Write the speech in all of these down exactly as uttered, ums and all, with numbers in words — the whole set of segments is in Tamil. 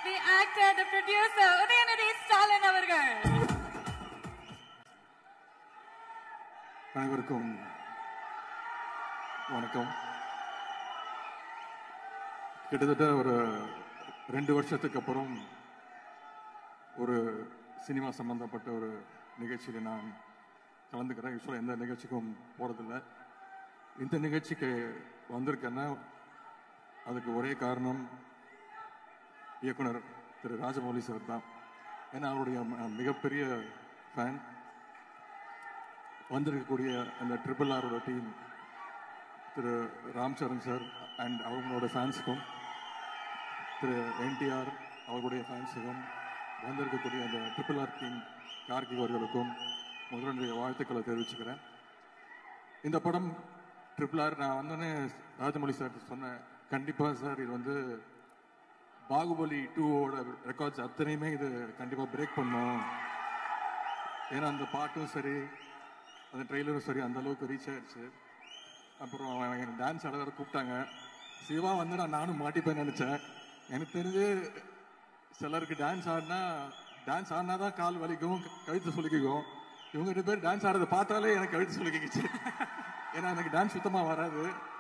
the actor, the producer, Udhayanidhi Stalin அவர்கள். அனைவருக்கும் வணக்கம். கிட்டத்தட்ட ஒரு ரெண்டு வருஷத்துக்கு அப்புறம் ஒரு சினிமா சம்பந்தப்பட்ட ஒரு நிகழ்ச்சியில் நான் கலந்துக்கிறேன். யூஸ்வலாக எந்த நிகழ்ச்சிக்கும் போகிறதில்ல. இந்த நிகழ்ச்சிக்கு வந்திருக்கேன்னா அதுக்கு ஒரே காரணம் இயக்குனர் திரு ராஜமௌலி சார் தான். ஏன்னா அவருடைய மிகப்பெரிய ஃபேன். வந்திருக்கக்கூடிய அந்த ட்ரிபிள் ஆரோட டீம் திரு ராம் சரண் சார் அண்ட் அவங்களோட ஃபேன்ஸுக்கும், திரு என்டிஆர் அவர்களுடைய ஃபேன்ஸுக்கும், வந்திருக்கக்கூடிய அந்த ட்ரிபிள் ஆர் டீம் கார்கிக் அவர்களுக்கும் முதலுடைய வாழ்த்துக்களை தெரிவிச்சுக்கிறேன். இந்த படம் ட்ரிபிள் ஆர் நான் வந்தோடனே ராஜமௌலி சார் சொன்னேன், கண்டிப்பாக சார் இது வந்து பாகுபலி டூவோட ரெக்கார்ட்ஸ் அத்தனையுமே இது கண்டிப்பாக பிரேக் பண்ணும். ஏன்னா அந்த பாட்டும் சரி அந்த ட்ரெய்லரும் சரி அந்த அளவுக்கு ரீச் ஆயிடுச்சு. அப்புறம் எனக்கு டான்ஸ் ஆட வேற கூப்பிட்டாங்க. சிவா வந்து நான் நானும் மாட்டிப்பேன்னு நினச்சேன். எனக்கு தெரிஞ்சு சிலருக்கு டான்ஸ் ஆடினா டான்ஸ் ஆடினா தான் கால் வலிக்கும், கழுத்து சொல்லிக்கும். இவங்க ரெண்டு பேர் டான்ஸ் ஆடுறதை பார்த்தாலே எனக்கு கழுத்து சொல்லிக்கிச்சு. ஏன்னா எனக்கு டான்ஸ் சுத்தமாக வராது.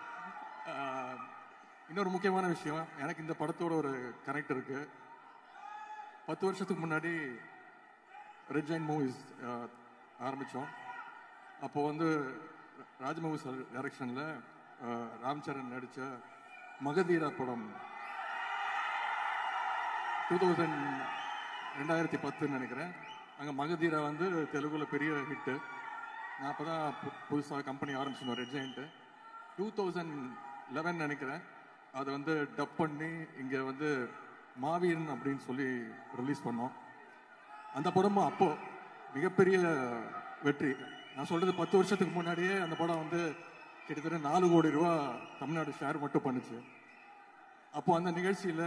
இன்னொரு முக்கியமான விஷயம், எனக்கு இந்த படத்தோட ஒரு கனெக்ட் இருக்கு. பத்து வருஷத்துக்கு முன்னாடி ரெட் ஜெயின் மூவிஸ் ஆரம்பித்தோம். அப்போ வந்து ராஜமௌலி சார் டைரக்ஷனில் ராம் சரண் நடித்த மகதீரா படம் டூ தௌசண்ட் ரெண்டாயிரத்தி பத்துன்னு நினைக்கிறேன். அங்கே மகதீரா வந்து தெலுங்குல பெரிய ஹிட்டு. நான் அப்போ தான் புதுசாக கம்பெனி ஆரம்பிச்சிருந்தோம் Red Giant. Two thousand eleven நினைக்கிறேன் அதை வந்து டப் பண்ணி இங்கே வந்து மாவீரன் அப்படின்னு சொல்லி ரிலீஸ் பண்ணோம். அந்த படமும் அப்போ மிகப்பெரிய வெற்றி. நான் சொல்றது பத்து வருஷத்துக்கு முன்னாடியே அந்த படம் வந்து கிட்டத்தட்ட நாலு கோடி ரூபா தமிழ்நாடு ஷேர் மட்டும் பண்ணுச்சு. அப்போ அந்த நிகழ்ச்சியில்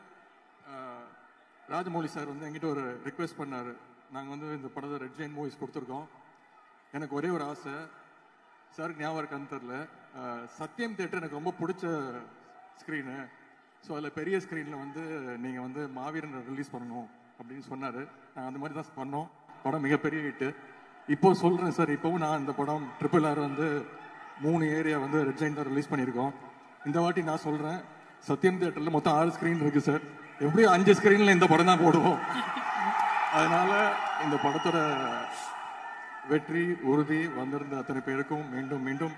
ராஜமௌலி சார் வந்து எங்கிட்ட ஒரு ரிக்வெஸ்ட் பண்ணார். நாங்கள் வந்து இந்த படத்தை ரெட் ஜெயின் மூவிஸ் கொடுத்துருக்கோம். எனக்கு ஒரே ஒரு ஆசை, சார் ஞாபகம் இருக்கான்னு தெரில, சத்யம் தியேட்டர் எனக்கு ரொம்ப பிடிச்ச ஸ்க்ரீனு. ஸோ அதில் பெரிய ஸ்க்ரீனில் வந்து நீங்கள் வந்து மாவீரன் ரிலீஸ் பண்ணணும் அப்படின்னு சொன்னார். நாங்கள் அந்த மாதிரி தான் பண்ணோம். படம் மிகப்பெரிய ஹிட்டு. இப்போ சொல்கிறேன் சார், இப்போவும் நான் இந்த படம் ட்ரிபிள் ஆர் வந்து மூணு ஏரியா வந்து ரெட் ஜெயின் தான் ரிலீஸ் பண்ணியிருக்கோம். இந்த வாட்டி நான் சொல்கிறேன், சத்யம் தியேட்டரில் மொத்தம் ஆறு ஸ்க்ரீன் இருக்குது சார். எப்படியும் அஞ்சு ஸ்க்ரீனில் இந்த படம் தான் போடுவோம். அதனால் இந்த படத்தோட வெற்றி உறுதி. வந்திருந்த அத்தனை பேருக்கும் மீண்டும் மீண்டும்.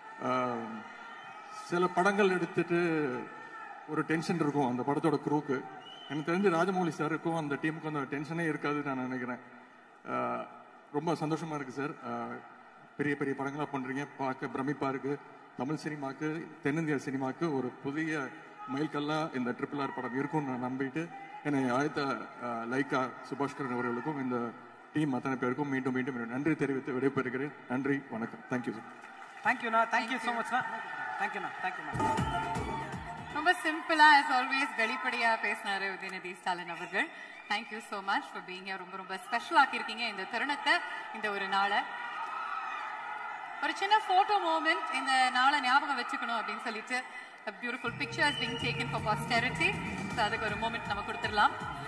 சில படங்கள் எடுத்துட்டு ஒரு டென்ஷன் இருக்கும் அந்த படத்தோட குரூக்கு. எனக்கு தெரிஞ்சு ராஜமௌலி சாருக்கும் அந்த டீமுக்கும் அந்த டென்ஷனே இருக்காதுன்னு நான் நினைக்கிறேன். ரொம்ப சந்தோஷமா இருக்கு சார். பெரிய பெரிய படங்களா பண்றீங்க, பார்க்க பிரமிப்பா இருக்கு. தமிழ் சினிமாக்கு, தென்னிந்திய சினிமாக்கு ஒரு புதிய மைல்கல்லா இந்த ட்ரிபிள் ஆர் படம் இருக்கும்னு நான் நம்பிட்டு என்னை அழைத்த லைக்கா சுபாஷ்கரன் அவர்களுக்கும் இந்த டீம் அத்தனை பேருக்கும் மீண்டும் மீண்டும் நன்றி தெரிவித்து விடைபெறுகிறேன். நன்றி, வணக்கம். Thank you sir. தேங்க்யூண்ணா. தேங்க்யூ ஸோ மச்ண்ணா. தேங்க்யூண்ணா. தேங்க்யூண்ணா. ரொம்ப சிம்பிளா as always வெளிப்படையா பேசினாரு உதயநிதி ஸ்டாலின் அவர்கள். Thank you so much for being here. ரொம்ப ரொம்ப ஸ்பெஷல் ஆக்கியிருக்கீங்க இந்த தருணத்தை, இந்த ஒரு நாளை. ஒரு சின்ன போட்டோ மூமெண்ட் இந்த நாளை ஞாபகம் வச்சுக்கணும் அப்படின்னு சொல்லிட்டு a beautiful picture is being taken for posterity. So அதுக்கு ஒரு மூமெண்ட் நம்ம கொடுத்துடலாம்.